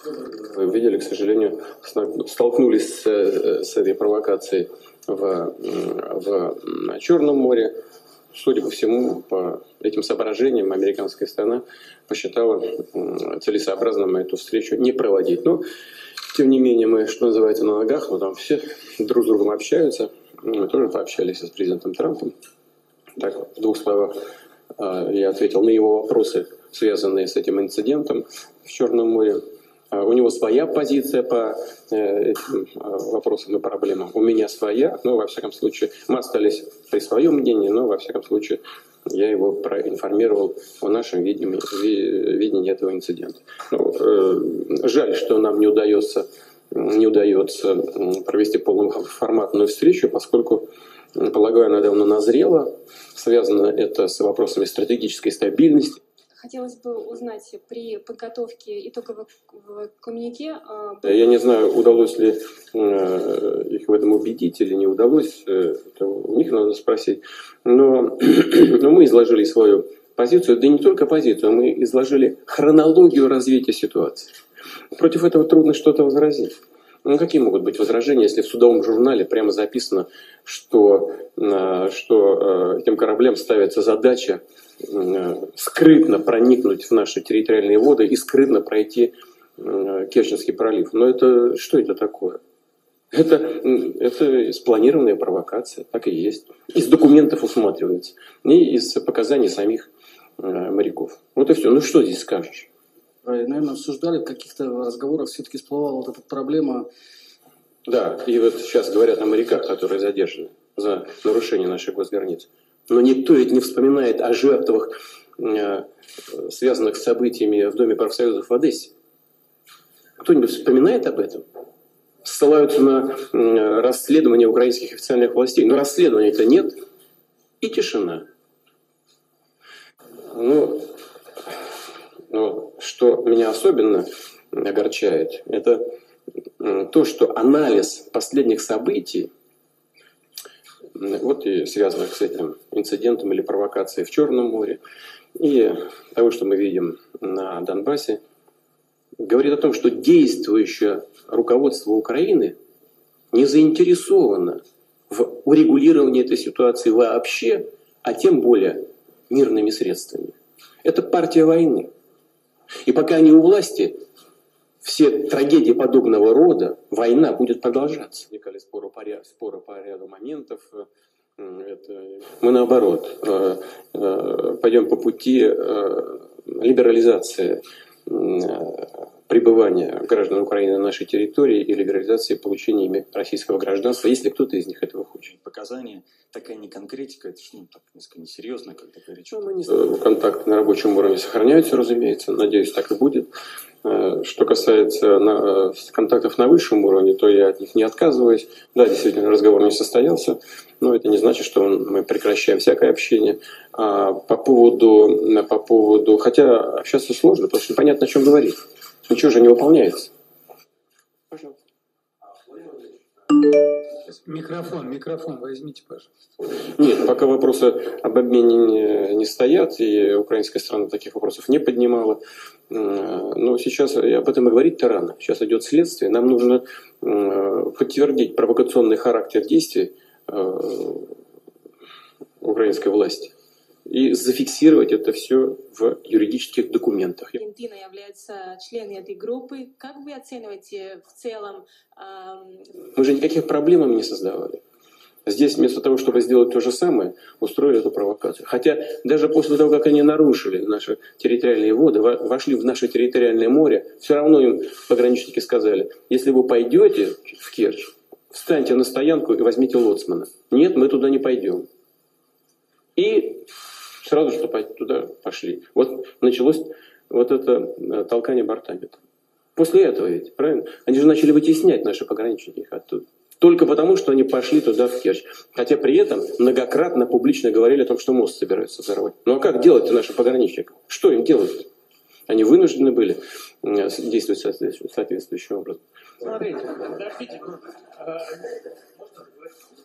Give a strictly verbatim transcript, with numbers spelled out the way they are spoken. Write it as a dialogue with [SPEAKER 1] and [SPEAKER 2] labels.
[SPEAKER 1] Вы видели, к сожалению, столкнулись с, с этой провокацией в, в Черном море. Судя по всему, по этим соображениям американская сторона посчитала целесообразным эту встречу не проводить. Но, тем не менее, мы, что называется, на ногах, но там все друг с другом общаются. Мы тоже пообщались с президентом Трампом. Так, в двух словах я ответил на его вопросы, связанные с этим инцидентом в Черном море. У него своя позиция по этим вопросам и проблемам. У меня своя, но, во всяком случае, мы остались при своем мнении, но, во всяком случае, я его проинформировал о нашем видении, видении этого инцидента. Ну, э, жаль, что нам не удается, не удается провести полноформатную встречу, поскольку, полагаю, она давно назрела. Связано это с вопросами стратегической стабильности.
[SPEAKER 2] Хотелось бы узнать при подготовке итогового коммюнике...
[SPEAKER 1] Я не знаю, удалось ли их в этом убедить или не удалось, это у них надо спросить. Но, но мы изложили свою позицию, да не только позицию, мы изложили хронологию развития ситуации. Против этого трудно что-то возразить. Ну, какие могут быть возражения, если в судовом журнале прямо записано, что, что этим кораблям ставится задача скрытно проникнуть в наши территориальные воды и скрытно пройти Керченский пролив. Но это что это такое? Это, это спланированная провокация, так и есть. Из документов усматривается, и из показаний самих моряков. Вот и все. Ну что здесь скажешь?
[SPEAKER 3] Наверное, обсуждали, в каких-то разговорах все-таки всплывала вот эта проблема.
[SPEAKER 1] Да, и вот сейчас говорят о моряках, которые задержаны за нарушение наших госграниц. Но никто ведь не вспоминает о жертвах, связанных с событиями в Доме профсоюзов в Одессе. Кто-нибудь вспоминает об этом? Ссылаются на расследование украинских официальных властей. Но расследования-то нет, и тишина. Ну, ну, что меня особенно огорчает, это то, что анализ последних событий, вот и связанных с этим инцидентом или провокацией в Черном море, и того, что мы видим на Донбассе, говорит о том, что действующее руководство Украины не заинтересовано в урегулировании этой ситуации вообще, а тем более мирными средствами. Это партия войны. И пока они у власти, все трагедии подобного рода, война будет продолжаться. Возникали споры по ряду, споры по ряду моментов. Это... Мы наоборот пойдем по пути либерализации пребывания граждан Украины на нашей территории и либерализации получения ими российского гражданства, если кто-то из них этого хочет.
[SPEAKER 4] Показания, такая не конкретика, это ну, так несколько несерьезно, когда говорить.
[SPEAKER 1] Ну, мы не... Контакты на рабочем уровне сохраняются, разумеется, надеюсь, так и будет. Что касается на, контактов на высшем уровне, то я от них не отказываюсь. Да, действительно, разговор не состоялся, но это не значит, что мы прекращаем всякое общение. А по поводу, по поводу... Хотя общаться сложно, потому что непонятно, о чем говорить. Ничего же не выполняется. Пожалуйста.
[SPEAKER 5] Микрофон, микрофон возьмите, пожалуйста.
[SPEAKER 1] Нет, пока вопросы об обмене не, не стоят, и украинская страна таких вопросов не поднимала. Но сейчас об этом и говорить-то рано. Сейчас идет следствие. Нам нужно подтвердить провокационный характер действий украинской власти и зафиксировать это все в юридических документах.
[SPEAKER 2] Аргентина является членом этой группы. Как вы оцениваете в целом? Эм...
[SPEAKER 1] Мы же никаких проблем им не создавали. Здесь вместо того, чтобы сделать то же самое, устроили эту провокацию. Хотя даже после того, как они нарушили наши территориальные воды, вошли в наше территориальное море, все равно им пограничники сказали: если вы пойдете в Керчь, встаньте на стоянку и возьмите лоцмана. Нет, мы туда не пойдем. И сразу же туда пошли. Вот началось вот это толкание бортами. После этого ведь, правильно? Они же начали вытеснять наши пограничники их оттуда. Только потому, что они пошли туда, в Керчь. Хотя при этом многократно публично говорили о том, что мост собираются взорвать. Ну а как делать-то наши пограничники? Что им делать? Они вынуждены были действовать соответствующим образом.
[SPEAKER 5] Смотрите, подождите.